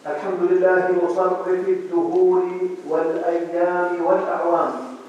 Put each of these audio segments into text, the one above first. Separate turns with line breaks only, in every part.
الحمد لله مصرف الدهور والأيام والأعوام،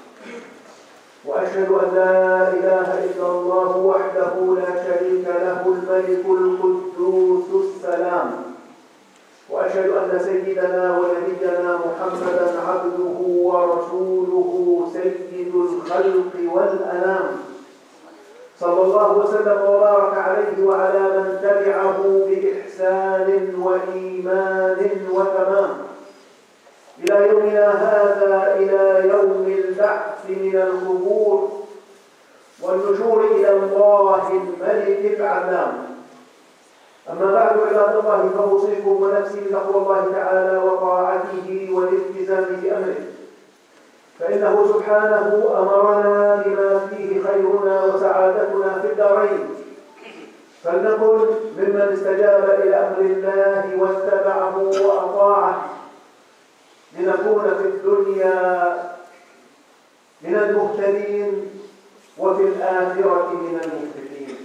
وأشهد أن لا إله إلا الله وحده لا شريك له الملك القدوس السلام، وأشهد أن سيدنا ونبينا محمدا عبده ورسوله سيد الخلق والأنام، صلى الله وسلم وبارك عليه وعلى من تبعه بإحسان وإيمان وتمام إلى يومنا هذا، إلى يوم البعث من القبور والنشور إلى الله الملك العلام. أما بعد عباد الله، فأوصيكم ونفسي بتقوى الله تعالى وطاعته والالتزام بأمره، فإنه سبحانه أمرنا بما فيه خيرنا وسعادتنا في الدارين، فلنكن ممن استجاب إلى أمر الله واتبعه وأطاعه، لنكون في الدنيا من المهتدين وفي الآخرة من المفلحين.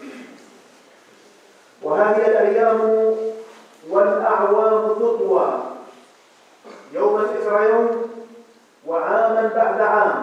وهذه الأيام والأعوام تطوى يوما إثر يوم وعاما بعد عام،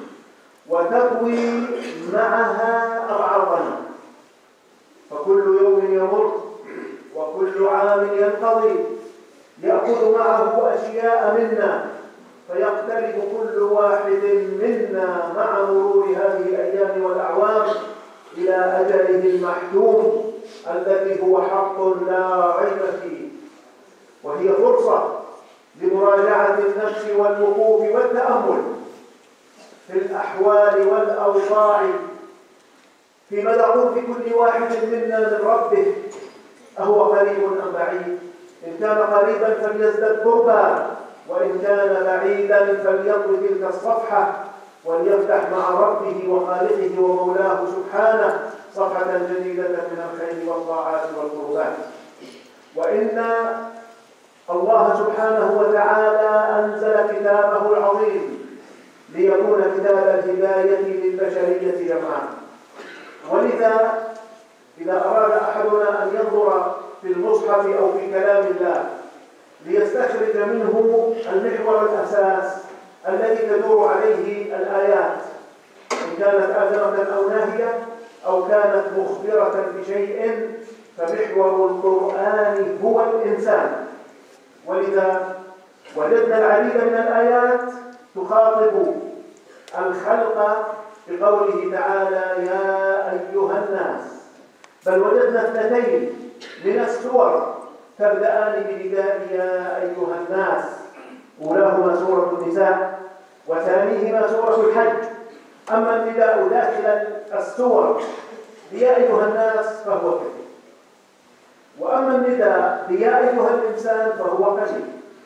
وتطوي معها أبعارنا، فكل يوم يمر وكل عام ينقضي يأخذ معه أشياء منا، فيقترب كل واحد منا مع مرور هذه الأيام والأعوام إلى أجله المحتوم الذي هو حق لا ريب فيه، وهي فرصة لمراجعة النفس والوقوف والتأمل في الأحوال والأوضاع، في مدعو في كل واحد منا من ربه، أهو قريب أم بعيد؟ إن كان قريبا فليزدد قربا، وإن كان بعيدا فليطوي تلك الصفحة وليفتح مع ربه وخالقه ومولاه سبحانه صفحة جديدة من الخير والطاعات والقربات. وإن الله سبحانه وتعالى أنزل كتابه العظيم ليكون كتاب الهداية للبشرية جمعاء، ولذا إذا أراد أحدنا أن ينظر في المصحف أو في كلام الله ليستخرج منه المحور الأساس الذي تدور عليه الآيات، إن كانت آمرة أو ناهية أو كانت مخبرة بشيء، فمحور القرآن هو الإنسان. ولذا وجدنا العديد من الآيات تخاطب الخلق بقوله تعالى يا أيها الناس، بل وجدنا 2 من السور تبدأان بنداء يا أيها الناس، أولاهما سورة النساء وثانيهما سورة الحج. أما النداء داخل السور بيا أيها الناس فهو كثير، وأما النداء بيا أيها الإنسان فهو قليل.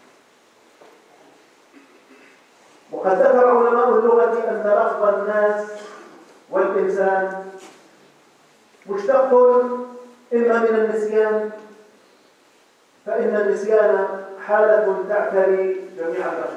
وقد ذكر علماء اللغة أن لفظ الناس والإنسان مشتق إما من النسيان، فإن النسيان حالة تعتري جميع البشر،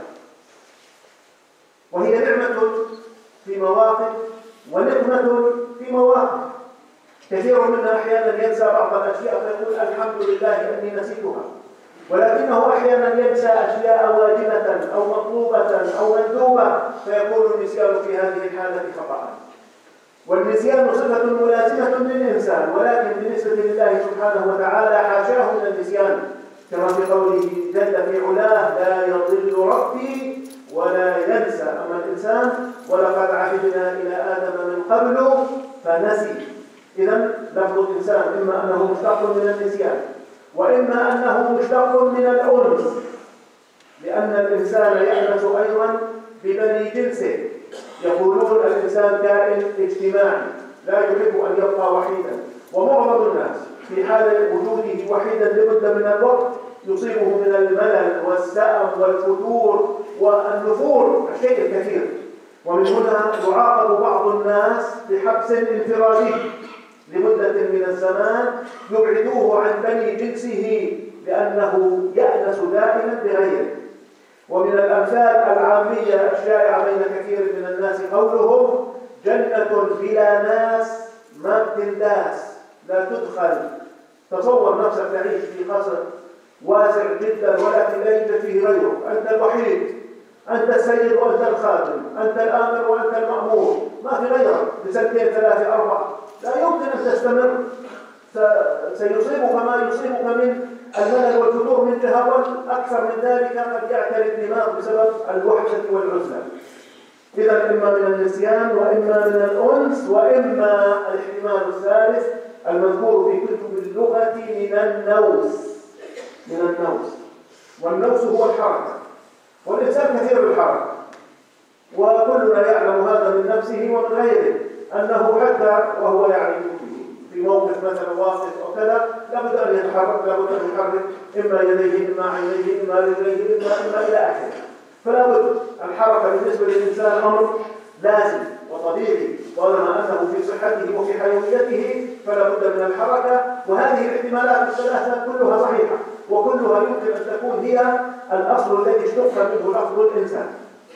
وهي نعمة في مواقف ونقمة في مواقف. كثير منا أحيانا ينسى بعض الأشياء فيقول الحمد لله أني نسيتها، ولكنه أحيانا ينسى أشياء واجبة أو مطلوبة أو مندوبة فيكون النسيان في هذه الحالة خطأ. والنسيان صفة ملازمة للإنسان، ولكن بالنسبة لله سبحانه وتعالى حاشاه من النسيان، كما في قوله جل في علاه لا يضل ربي ولا ينسى. أما الإنسان ولقد عهدنا إلى آدم من قبل فنسي. إذن لفظ الإنسان إما أنه مشتق من النسيان، وإما أنه مشتق من الأنس، لأن الإنسان يأنس أيضا ببني جنسه. يقولون الإنسان كائن اجتماعي لا يحب أن يبقى وحيدا، ومعظم الناس في حال وجوده وحيدا لمدة من الوقت يصيبه من الملل والسأم والفتور والنفور الشيء الكثير. ومن هنا يعاقب بعض الناس بحبس انفرادي لمدة من الزمان يبعدوه عن بني جنسه لأنه يأنس دائما بغيره. ومن الأمثال العامية الشائعة بين كثير من الناس قولهم جنة بلا ناس ما بتنداس لا تدخل. تصور نفسك تعيش في قصر واسع جدا ولكن لا يوجد فيه غيره، أنت الوحيد، أنت السيد وأنت الخادم، أنت الآمر وأنت المأمور، ما في غيرك بسنتين ثلاثة أربعة، لا يمكن أن تستمر، سيصيبك ما يصيبك من الملل والفتور من جهة، والأكثر من ذلك قد يعتري الدماغ بسبب الوحدة والعزلة. إذا إما من النسيان وإما من الأنس وإما الاحتمال الثالث المذكور في كتب اللغة من النوس. والنوس هو الحركة، والإنسان كثير الحركة، وكلنا يعلم هذا من نفسه ومن غيره، أنه حتى وهو يعني في موقف مثلا واقف أو كذا لابد أن يتحرك، إما يديه إما عينيه إما رجليه إما إلى آخره. فلا بد الحركة بالنسبة للإنسان أمر لازم وطبيعي، طالما أنه في صحته وفي حيويته فلا بد من الحركة. وهذه الاحتمالات الثلاثة كلها صحيحة، وكلها يمكن أن تكون هي الأصل الذي اشتق منه لفظ الإنسان.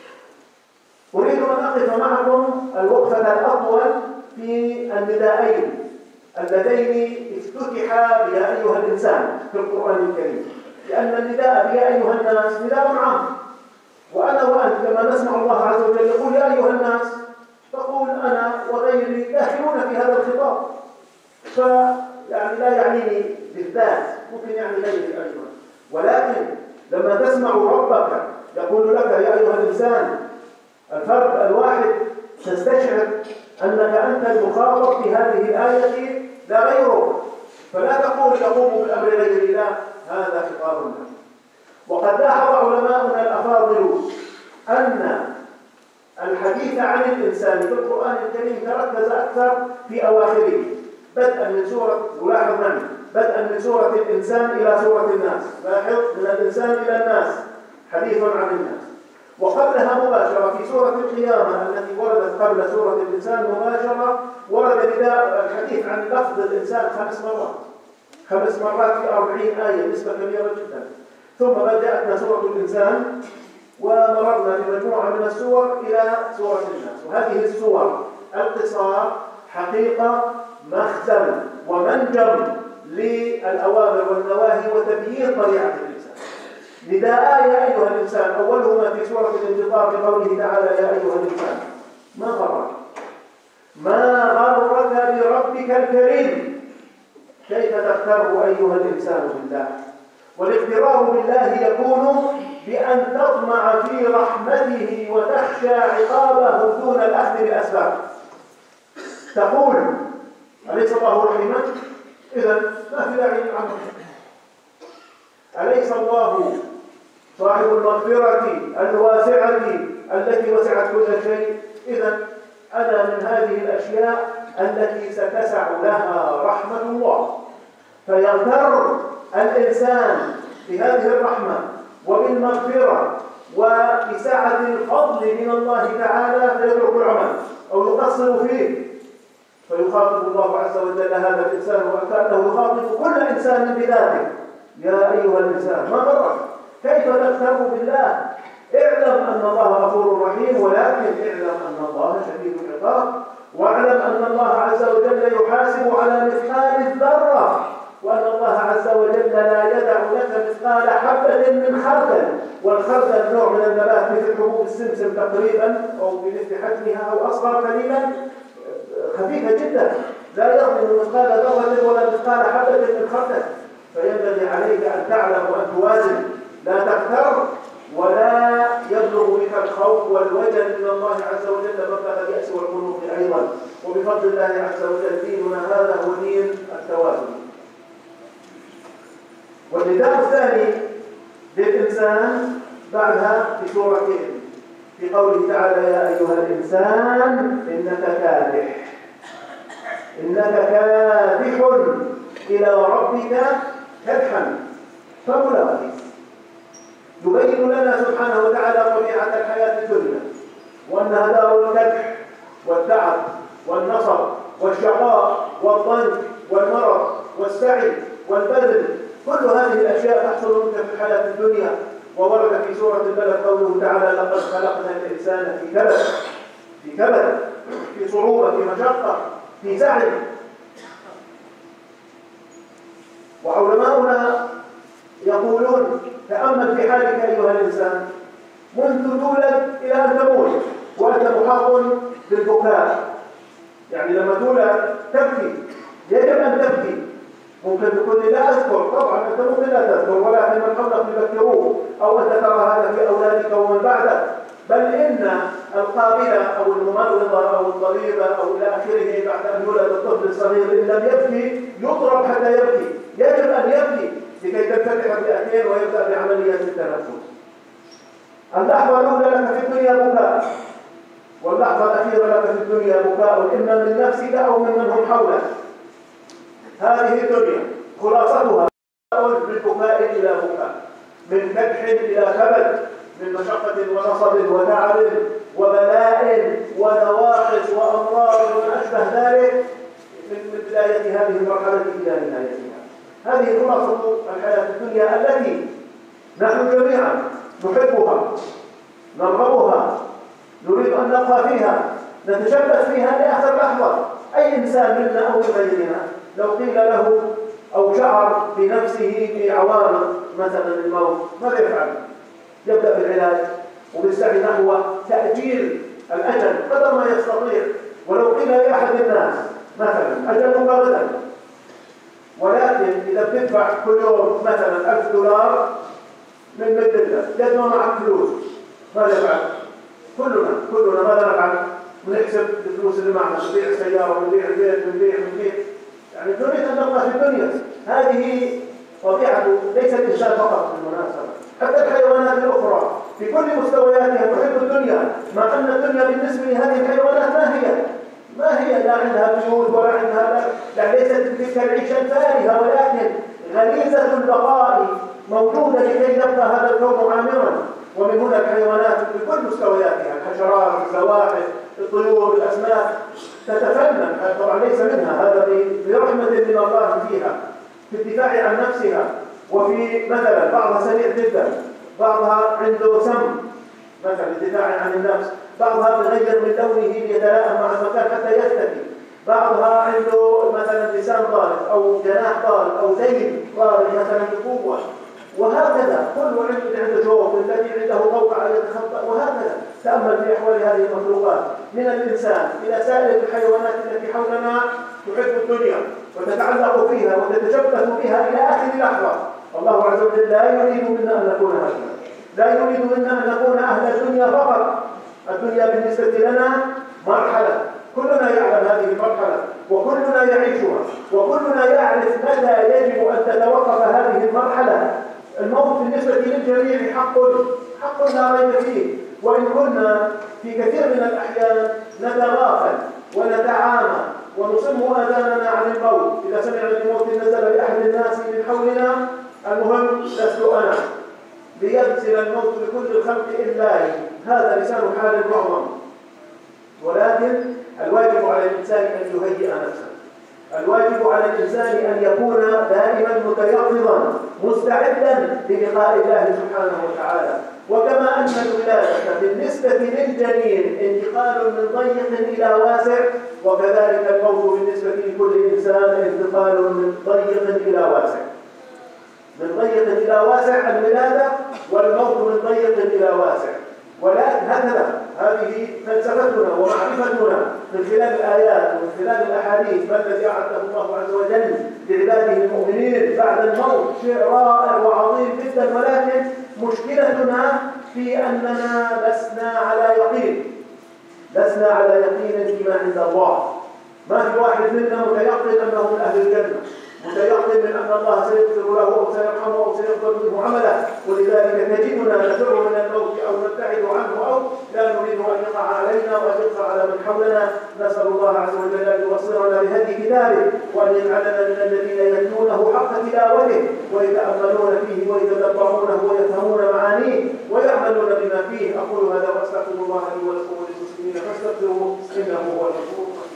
أريد أن أقف معكم الوقفة الأطول في النداءين اللذين افتتحا بيا أيها الإنسان في القرآن الكريم، لأن النداء بيا أيها الناس نداء عام، وأنا وأنت لما نسمع الله عز وجل يقول يا أيها الناس تقول أنا وغيري داخلون في هذا الخطاب، فيعني لا يعنيني بالذات، ممكن يعني غيري أيضا. ولكن لما تسمع ربك يقول لك يا أيها الإنسان الفرد الواحد تستشعر أنك أنت المخاطب في هذه الآية لا غيرك، فلا تقول يقوم بالأمر غير الله، هذا خطابنا. وقد لاحظ علماؤنا الأفاضل أن الحديث عن الإنسان في القرآن الكريم تركز أكثر في أواخره، بدءا من سورة، ولاحظ معي، بدءا من سورة الإنسان إلى سورة الناس. لاحظ من الإنسان إلى الناس حديث عن الناس، وقبلها مباشرة في سورة القيامة التي وردت قبل سورة الإنسان مباشرة ورد نداء الحديث عن لفظ الإنسان 5 مرات في 40 آية، نسبة كبيرة جدا. ثم بدأتنا سورة الإنسان ومررنا بمجموعة من السور إلى سورة الناس. وهذه السور القصار حقيقة مخزن ومنجم للأوامر والنواهي وتبيين طبيعة الإنسان. نداء يا أيها الإنسان أولهما في سورة الانفطار بقوله تعالى يا أيها الإنسان ما غرك بربك الكريم كيف تغتر أيها الإنسان بالله. والاغترار بالله يكون بأن تطمع في رحمته وتخشى عقابه دون الأخذ بالأسباب. تقول أليس الله رحيما؟ إذن ما في داعي للعمل. أليس الله صاحب المغفرة الواسعة التي وسعت كل شيء؟ إذن أنا من هذه الأشياء التي ستسع لها رحمة الله، فيغتر الإنسان بهذه الرحمة وبالمغفرة وبسعة الفضل من الله تعالى فيترك العمل أو يقصر فيه، فيخاطب الله عز وجل هذا الإنسان وكأنه يخاطب كل إنسان بذاته يا أيها الإنسان ما غرك، كيف تغتر بالله؟ اعلم أن الله غفور رحيم، ولكن اعلم أن الله شديد العقاب، واعلم أن الله عز وجل يحاسب على مثقال الذرة، وأن الله عز وجل لا يدع لك مثقال حبة من خردل، والخردل نوع من النبات مثل حبوب السمسم تقريبا أو بمثل حجمها أو أصغر قليلا، خفيفة جدا لا يظلم مثقال ذرة ولا مثقال حبة من خردل. فينبغي عليك أن تعلم وأن توازن، لا تغتر ولا يبلغ بك الخوف والوجل من الله عز وجل مبلغ اليأس والقنوط أيضا. وبفضل الله عز وجل ديننا هذا هو دين التوازن. والنداء الثاني للإنسان بعدها في سورتين في قوله تعالى يا أيها الإنسان إنك كادح إلى ربك كدحا فملاقيه. يبين لنا سبحانه وتعالى طبيعة الحياة الدنيا وأنها دار الكدح والتعب والنصب والشقاء والضنك والمرض والسعي والبذل، كل هذه الأشياء تحصل منك في الحياة الدنيا. وورد في سورة البلد قوله تعالى لقد خلقنا الإنسان في كبد في صعوبة في مشقة في سعي. وعلماؤنا يقولون تأمل في حالك أيها الإنسان منذ تولد إلى أن تموت وأنت محاط بالبكاء. يعني لما تولد تبكي، يجب أن تبكي. ممكن تقول لي لا أذكر، طبعا أنت ممكن لا تذكر، ولكن من قبلك يذكروه، أو أنت ترى هذا في أولادك ومن بعدك. بل إن القابلة أو الممرضة أو الطبيبة أو إلى آخره بعد أن يولد الطفل الصغير إن لم يبكي يضرب حتى يبكي. يجب أن يبكي لكي تنفتح الرئتين ويبدأ بعملية التنفس. اللحظة الأولى لك في الدنيا بكاء، واللحظة الأخيرة لك في الدنيا بكاء، إما من نفسك أو ممن هم حولك. هذه الدنيا خلاصتها بالبكاء إلى بكاء، من كدح إلى كبد، من مشقة ونصب وتعب وبلاء ونواقص وأمراض وما أشبه ذلك من بداية هذه المرحلة إلى نهايتها. هذه خلاصة الحياة الدنيا التي نحن جميعا نحبها، نرغبها، نريد أن نبقى فيها، نتشبث فيها لآخر لحظة. أي إنسان منا أو غيرنا لو قيل له أو شعر بنفسه بعوارض مثلا الموت ماذا يفعل؟ يبدأ بالعلاج وبالسعي نحو تأجيل الأجل قدر ما يستطيع. ولو قيل لأحد الناس مثلا أجل غدا، ولكن إذا بتدفع كل يوم مثلا $1000 من مدة قد ما معك فلوس ماذا يفعل؟ كلنا ماذا نفعل؟ بنحسب الفلوس اللي معنا، نبيع سيارة، نبيع البيت، نبيع يعني نريد أن نبقى في الدنيا. هذه طبيعة ليس الإنسان فقط بالمناسبة، حتى الحيوانات الأخرى في كل مستوياتها تحب الدنيا، مع أن الدنيا بالنسبة لهذه الحيوانات ما هي لا عندها بيوت ولا عندها يعني ليست تلك العيشة الفارهة، ولكن غريزة البقاء موجودة لكي يبقى هذا الكون عامرا. ومن هنا الحيوانات بكل مستوياتها، الحشرات، الزواحف، الطيور، الأسماك تتفنن، طبعا ليس منها، هذا برحمة من الله فيها في الدفاع عن نفسها. وفي مثلا بعضها سريع جدا، بعضها عنده سم مثلا الدفاع عن النفس، بعضها بغير من لونه ليتلائم مع المكان حتى يختفي، بعضها عنده مثلا لسان ضارب أو جناح ضارب أو ذيل ضارب مثلا بقوة، وهكذا كل عنده جوف، الذي عنده قوقعة يتخطأ، وهكذا. تأمل في أحوال هذه المخلوقات من الإنسان إلى سائر الحيوانات التي حولنا تحب الدنيا وتتعلق فيها وتتشبث بها إلى آخر لحظة. الله عز وجل لا يريد منا أن نكون هكذا، لا يريد منا أن نكون أهل الدنيا فقط. الدنيا بالنسبة لنا مرحلة، كلنا يعلم هذه المرحلة وكلنا يعيشها، وكلنا يعرف متى يجب أن تتوقف هذه المرحلة. الموت بالنسبة للجميع حق لا ريب فيه، وإن كنا في كثير من الأحيان نتغافل ونتعامى ونصم آذاننا عن الموت. إذا سمعنا بموت نزل بأحد الناس من حولنا، المهم لست أنا، لينزل الموت لكل الخلق إلا هذا لسان حال المعظم. ولكن الواجب على الإنسان أن يهيئ نفسه، الواجب على الإنسان أن يكون دائما متيقظا مستعدا للقاء الله سبحانه وتعالى. وكما أن الولادة بالنسبة للجنين انتقال من ضيق إلى واسع، وكذلك الموت بالنسبة لكل إنسان انتقال من ضيق إلى واسع. من ضيق إلى واسع الولادة، والموت من ضيق إلى واسع. ولكن هكذا هذه فلسفتنا ومعرفتنا من خلال الآيات ومن خلال الأحاديث، ما الذي أعده الله عز وجل لعباده المؤمنين بعد الموت شيء رائع وعظيم جدا. ولكن مشكلتنا في أننا لسنا على يقين فيما عند الله. ما في واحد منا متيقن أنه من أهل الجنة، متيقن من أن الله سيغفر له أو سيرحمه أو سيغفر منه عمله. ولذلك تجدنا نفر من الموت أو نبتعد عنه أو لا نريد أن يقع علينا وأن يقع على من حولنا. نسأل الله عز وجل أن يوصلنا بهدي كتابه، وأن يجعلنا من الذين يتلونه حق تلاوته ويتأملون فيه ويتدبرونه ويفهمون معانيه ويعملون بما فيه. أقول هذا وأستغفر الله لي ولكم وللمسلمين فاستغفروه إنه هو الغفور الرحيم.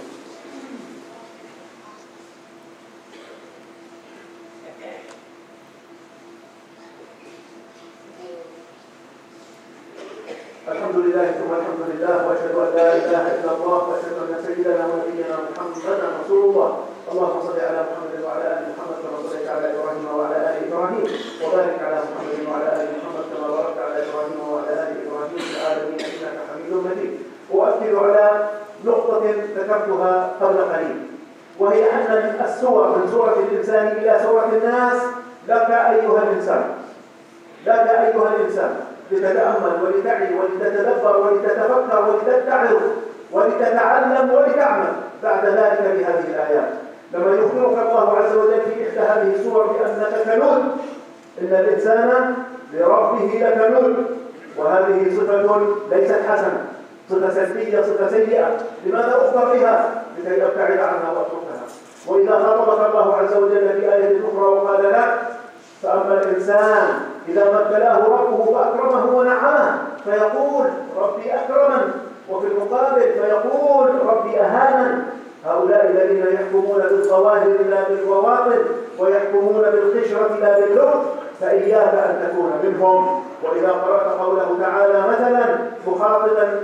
الحمد لله ثم الحمد لله، واشهد ان لا اله الا الله، واشهد ان سيدنا ونبينا محمدا رسول الله. اللهم صل على محمد وعلى ال محمد كما صليت على ابراهيم وعلى ال ابراهيم العالمين، وبارك على محمد وعلى آل محمد كما باركت على إبراهيم وعلى آل إبراهيم في العالمين إنك حميد مجيد. أؤكد على نقطة ذكرتها قبل قليل، وهي أن السور من سورة الإنسان إلى سورة الناس لك أيها الإنسان، لك أيها الإنسان لتتأمل ولتعي ولتتدبر ولتتفكر ولتتعظ ولتتعلم ولتعمل بعد ذلك بهذه الآيات. لما يخبرك الله عز وجل في إحدى هذه السور بأنك كنود، إن الإنسان لربه لكنود، وهذه صفة ليست حسنة، صفة سلبية، صفة سيئة. لماذا أخبر بها؟ لكي أبتعد عنها وأتركها. وإذا خاطبك الله عز وجل في آية أخرى وقال لك: فأما الإنسان إذا ما ابتلاه ربه فأكرمه ونعمه فيقول ربي أكرمن، وفي المقابل فيقول ربي أهانن. هؤلاء الذين يحكمون بالظواهر لا بالبواطن، ويحكمون بالقشرة لا باللطف، فإياك أن تكون منهم. وإذا قرأت قوله تعالى مثلا مخاطبا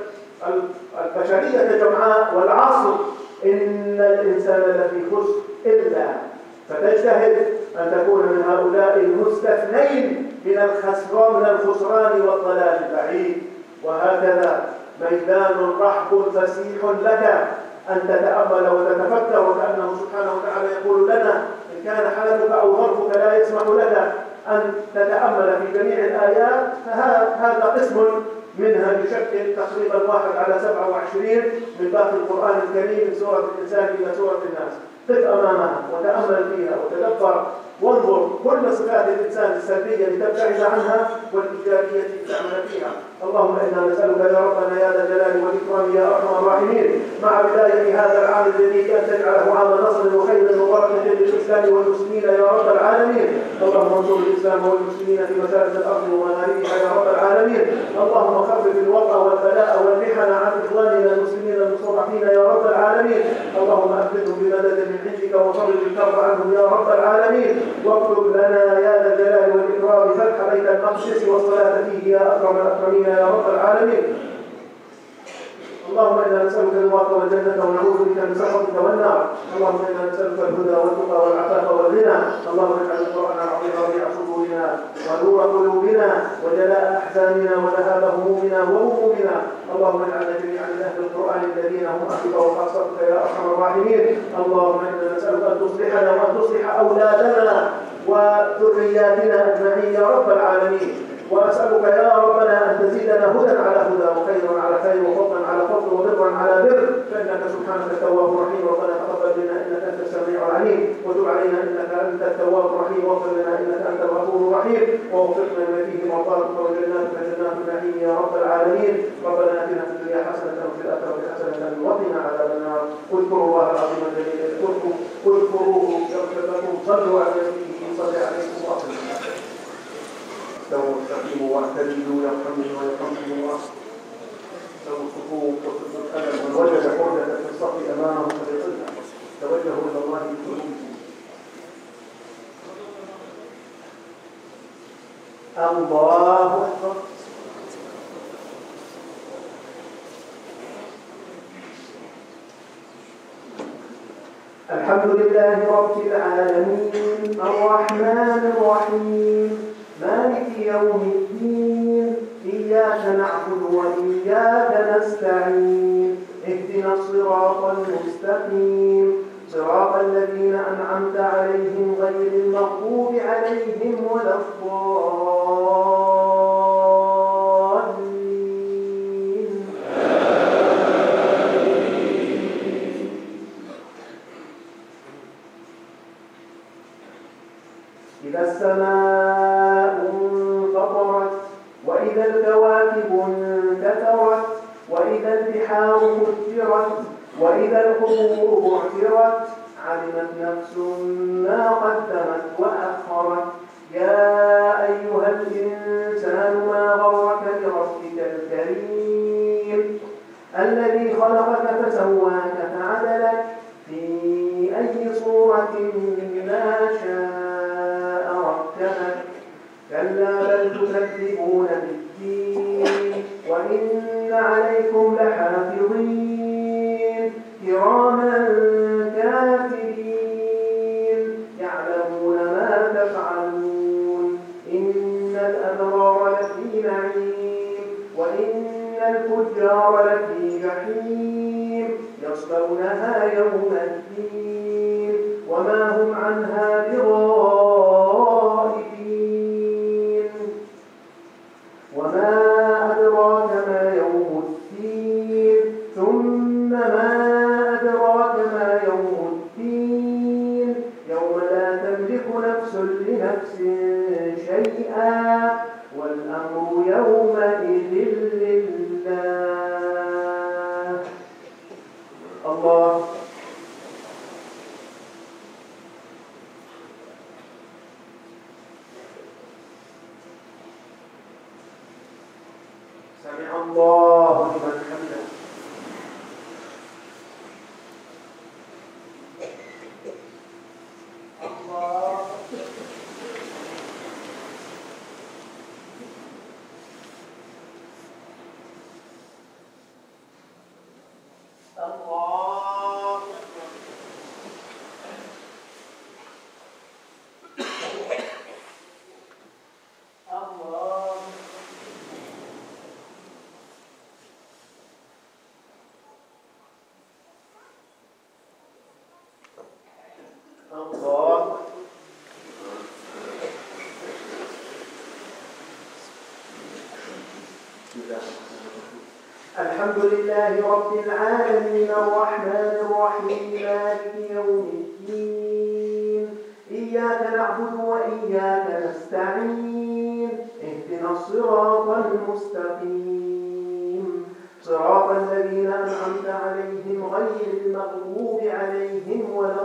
البشرية جمعاء والعصر: إن الإنسان لفي خسر إلا، فتجتهد أن تكون من هؤلاء المستثنين من الخسران والضلال البعيد. وهكذا ميدان رحب فسيح لك أن تتأمل وتتفكر، وكأنه سبحانه وتعالى يقول لنا: إن كان حالك أو ظرفك لا يسمح لك أن تتأمل في جميع الآيات، فهذا قسم منها يشكل تقريبا 1/27 من باقي القرآن الكريم من سورة الإنسان إلى سورة الناس. قف أمامها وتأمل فيها وتدبر وانظر كل صفات الإنسان السلبية لتبتعد عنها والإيجابية لتعمل فيها. اللهم إنا نسألك يا ربنا يا ذا الجلال والإكرام يا أرحم الراحمين مع بداية هذا العام الجديد أن تجعله عام نصر وخير وبركة للإسلام والمسلمين يا رب العالمين. اللهم انصر الإسلام والمسلمين في مشارق الأرض ومغاربها يا رب العالمين. اللهم خفف الوضع والبلاء والمحن عن إخواننا المسلمين المستضعفين يا رب العالمين. اللهم أفدهم بمدد من عندك وفرج الكرب عنهم يا رب العالمين. واكتب لنا يا ذا الجلال والإكرام فتح بيت المقدس والصلاة فيه يا أكرم الأكرمين يا رب العالمين. اللهم إنا نسألك رضاك والجنة ونعوذ بك من سخطك والنار. اللهم إنا نسألك الهدى والتقى والعفاف والغنى. اللهم اجعل القرآن العظيم ربيع صدورنا ونور قلوبنا وجلاء أحزاننا وذهاب همومنا وهمومنا. اللهم اجعلنا جميعا من أهل القرآن الذين هم أهلك وخاصتك يا أرحم الراحمين. اللهم إنا نسألك أن تصلحنا وأن تصلح أولادنا وذرياتنا أجمعين يا رب العالمين. وأسألك يا ربنا أن تزيدنا هدى على هدى وخيرا على خير وفضلا على فضل وبرا على بر، فإنك سبحانك التواب الرحيم. ربنا تقبل منا إنك أنت السميع العليم، وتب علينا إنك أنت التواب الرحيم، واغفر لنا إنك أنت الغفور الرحيم، ووفقنا لما فيه مرضاتك وجناتك جنات النعيم يا رب العالمين. ربنا آتنا في الدنيا حسنة وفي الآخرة حسنة وقنا عذاب النار. اذكروا الله العظيم الذي يذكركم، اذكروه يغفر لكم، صلوا على نبيه صلى عليكم وسلم. استووا استقيموا واعتدلوا يرحمني ويرحمكم الله. استووا الصفوف وسدوا الألم، من وجد حرجة في الصف أمامه فليصلها. توجهوا إلى الله بقلوبكم. الله أكبر. الحمد لله رب العالمين الرحمن الرحيم مالك يوم الدين إياك نعبد وإياك نستعين اهدنا الصراط المستقيم صراط الذين أنعمت عليهم غير المغضوب عليهم ولا الضالين. إذا السماء انفطرت وإذا الكواكب انتثرت وإذا البحار فجرت وإذا القبور بعثرت علمت نفس ما قدمت وأخرت. يا أيها الإنسان ما غرك بربك الكريم الذي خلقك فسواك فعدلك في أي صورة ما شاء ركبك. كلا بل تكذبون بالدين وإن عليكم لحافظين كراما كاتبين يعلمون ما تفعلون. الفجار لفي جحيم يصلونها يوم الدين وما هم عنها بغائبين وما أدراك ما يوم الدين ثم ما أدراك ما يوم الدين يوم لا تملك نفس لنفس شيئا والأمر يومئذ لله. الله سمع الله لمن حمده. الله الله الله الله. الحمد لله رب العالمين الرحمن الرحيم مالك يوم الدين إياك نعبد وإياك نستعين اهدنا الصراط المستقيم صراط الذين أنعمت عليهم غير المغضوب عليهم ولا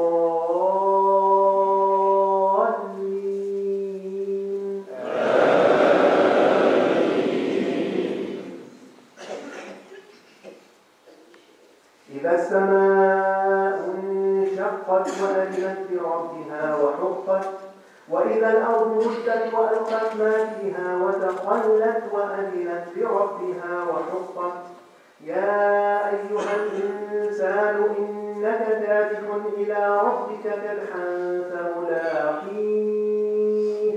الضالين. إذا السماء انشقت وأذنت لربها وحقت وإذا الأرض مدت وألقت ما فيها وتخلت وأذنت لربها وحقت يا أيها الإنسان إنك كادح إلى ربك كدحا فملاقيه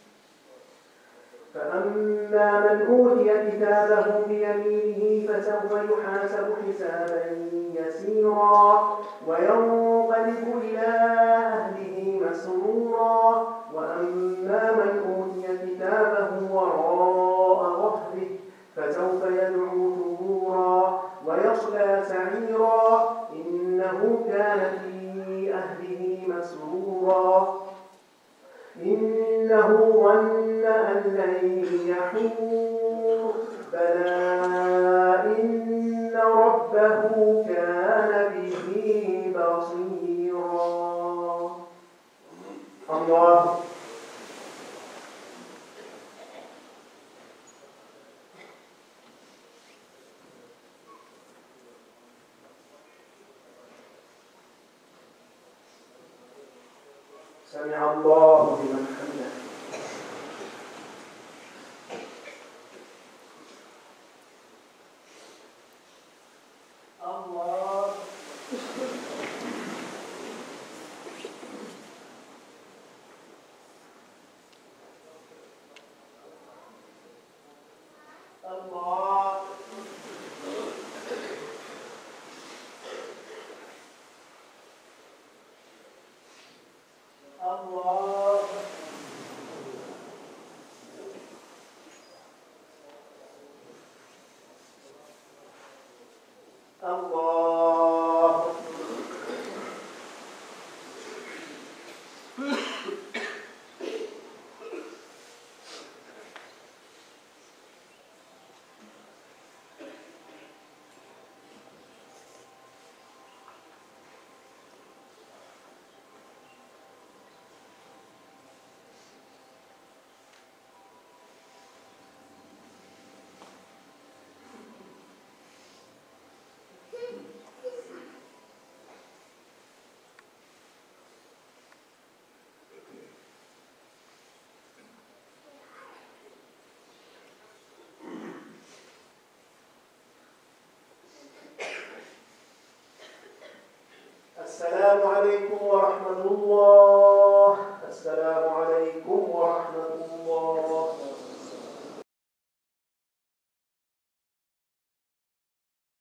فأما من أوتي كتابه بيمينه فسوف يحاسب حسابا يسيرا وينقلب إلى أهله مسرورا وأما من أوتي كتابه وراء ظهره فسوف يدعو ثبورا ويصلى سعيرا إنه كان في أهله مسرورا إنه ظن أن لن يحور بلى إن ربه كان به بصيرا. الله سمع الله لمن حمده. الله الله الله الله السلام عليكم ورحمة الله